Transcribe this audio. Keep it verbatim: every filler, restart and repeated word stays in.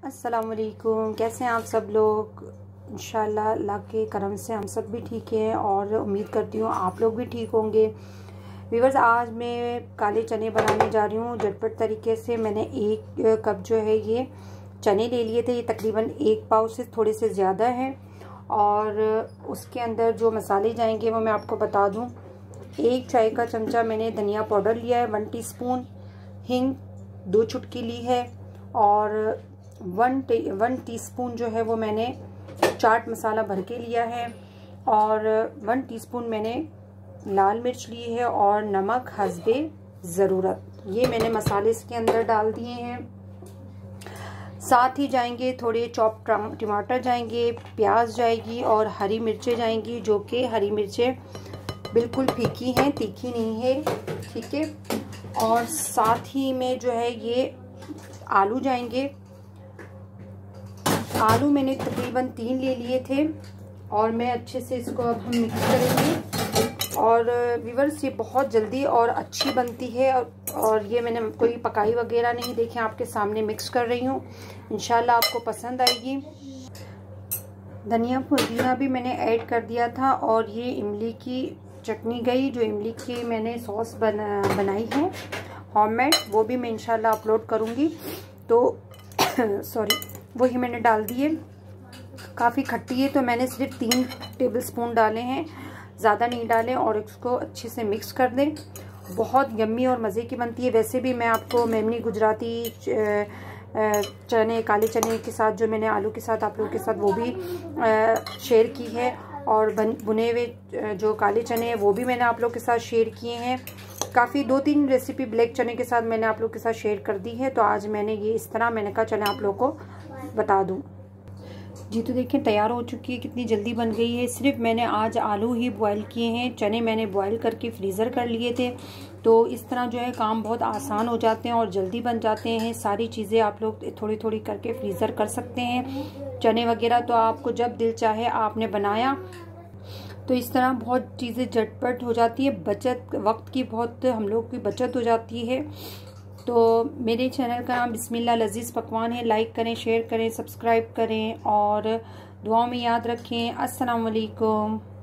अस्सलाम वालेकुम। कैसे हैं आप सब लोग? इंशाल्लाह अल्लाह के करम से हम सब भी ठीक हैं और उम्मीद करती हूँ आप लोग भी ठीक होंगे। व्यूअर्स, आज मैं काले चने बनाने जा रही हूँ झटपट तरीके से। मैंने एक कप जो है ये चने ले लिए थे, ये तकरीबन एक पाव से थोड़े से ज़्यादा है। और उसके अंदर जो मसाले जाएंगे वो मैं आपको बता दूँ। एक चाय का चमचा मैंने धनिया पाउडर लिया है, वन टीस्पून हिंग दो चुटकी ली है, और वन टी वन टीस्पून जो है वो मैंने चाट मसाला भर के लिया है, और वन टीस्पून मैंने लाल मिर्च ली है, और नमक हस्बे ज़रूरत। ये मैंने मसाले इसके अंदर डाल दिए हैं। साथ ही जाएंगे थोड़े चॉप टमाटर जाएंगे, प्याज जाएगी और हरी मिर्चें जाएंगी, जो कि हरी मिर्चें बिल्कुल फीकी हैं, तीखी नहीं है, ठीक है। और साथ ही में जो है ये आलू जाएंगे। आलू मैंने तकरीबन तीन ले लिए थे, और मैं अच्छे से इसको अब हम मिक्स करेंगे। और व्यूअर्स, ये बहुत जल्दी और अच्छी बनती है, और, और ये मैंने कोई पकाई वगैरह नहीं, देखें आपके सामने मिक्स कर रही हूँ। इंशाल्लाह आपको पसंद आएगी। धनिया पुदीना भी मैंने ऐड कर दिया था, और ये इमली की चटनी गई, जो इमली की मैंने सॉस बना बनाई है होममेड, वो भी मैं इंशाल्लाह अपलोड करूँगी। तो सॉरी, वही मैंने डाल दिए। काफ़ी खट्टी है तो मैंने सिर्फ तीन टेबलस्पून डाले हैं, ज़्यादा नहीं डालें, और इसको अच्छे से मिक्स कर दें। बहुत यम्मी और मज़े की बनती है। वैसे भी मैं आपको मेमनी गुजराती चने, काले चने के साथ जो मैंने आलू के साथ आप लोगों के साथ वो भी शेयर की है, और बन बुने हुए जो काले चने हैं वो भी मैंने आप लोगों के साथ शेयर किए हैं। काफ़ी दो तीन रेसिपी ब्लैक चने के साथ मैंने आप लोगों के साथ शेयर कर दी है। तो आज मैंने ये इस तरह मैंने कहा चले आप लोगों को बता दूं। जी, तो देखिए तैयार हो चुकी है, कितनी जल्दी बन गई है। सिर्फ मैंने आज आलू ही बॉईल किए हैं, चने मैंने बॉईल करके फ्रीज़र कर लिए थे। तो इस तरह जो है काम बहुत आसान हो जाते हैं और जल्दी बन जाते हैं। सारी चीज़ें आप लोग थोड़ी थोड़ी करके फ्रीज़र कर सकते हैं। चने वगैरह तो आपको जब दिल चाहे आपने बनाया, तो इस तरह बहुत चीज़ें झटपट हो जाती है, बचत वक्त की बहुत हम लोग की बचत हो जाती है। तो मेरे चैनल का नाम बिस्मिल्लाह लजीज़ पकवान है। लाइक करें, शेयर करें, सब्सक्राइब करें, और दुआओं में याद रखें। अस्सलाम वालेकुम।